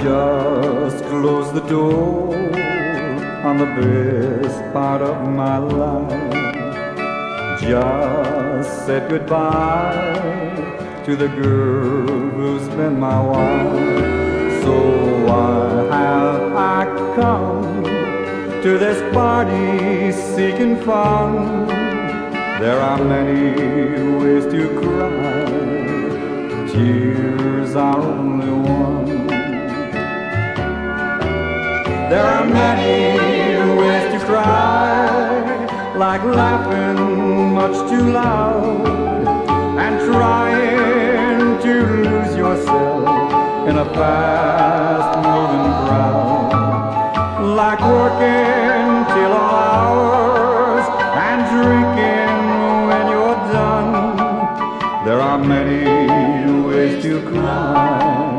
just close the door on the best part of my life. Just said goodbye to the girl who's been my wife. So why have I come to this party seeking fun? There are many ways to cry, tears are only one. There are many ways to cry, like laughing much too loud and trying to lose yourself in a fast-moving crowd, like working till all hours and drinking when you're done. There are many ways to cry,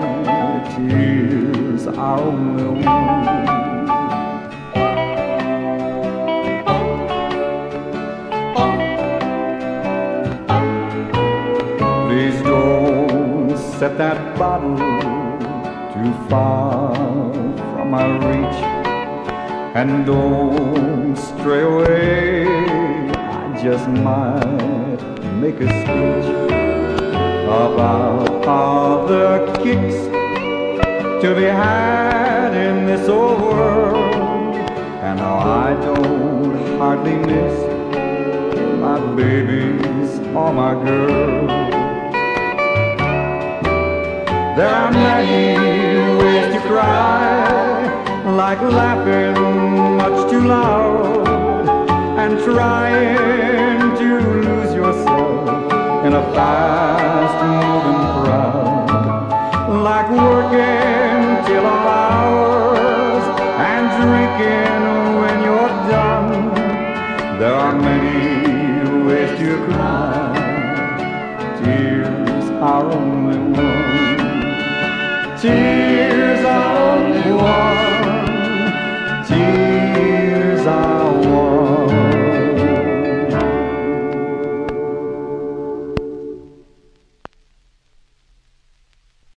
tears are only one. Please don't set that bottle too far from my reach, and don't stray away. I just might make a speech about all the kicks to be had in this old world, and how I don't hardly miss my babies or my girls. There are many ways to cry, like laughing much too loud and trying to lose yourself in a fast-moving crowd, like working till all hours and drinking when you're done. There are many ways to cry, tears are only one. Tears